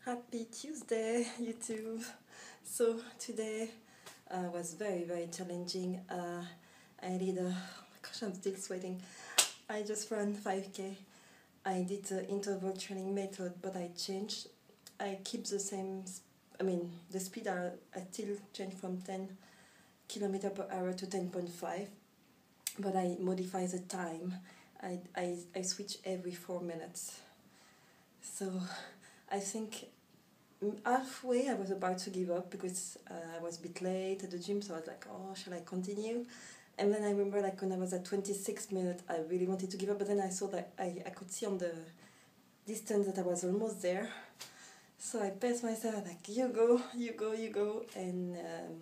Happy Tuesday, YouTube. So today was very challenging. I did oh my gosh, I'm still sweating. I just ran 5k. I did the interval training method, but I changed. I keep the same, the speed I still change from 10 km per hour to 10.5, but I modify the time. I switch every 4 minutes. So I think halfway I was about to give up because I was a bit late at the gym, so I was like, oh, shall I continue? And then I remember, like, when I was at 26 minutes, I really wanted to give up, but then I saw that I could see on the distance that I was almost there. So I paced myself, like, you go, and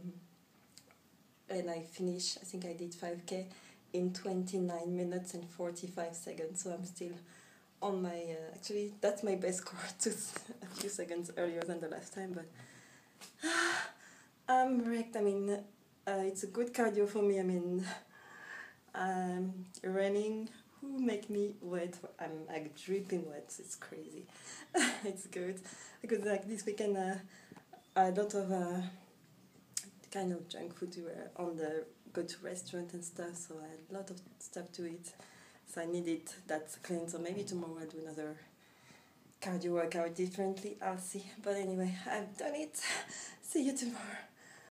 I finished. I think I did 5k in 29 minutes and 45 seconds, so I'm still on my, actually that's my best score, just a few seconds earlier than the last time, but I'm wrecked. It's a good cardio for me. Running make me wet. I'm like dripping wet. It's crazy. It's good because like this weekend I don't have kind of junk food to on the go to restaurant and stuff, so I had a lot of stuff to eat. So I needed that cleanse, so maybe tomorrow I'll do another cardio workout differently. I'll see. But anyway, I've done it. See you tomorrow.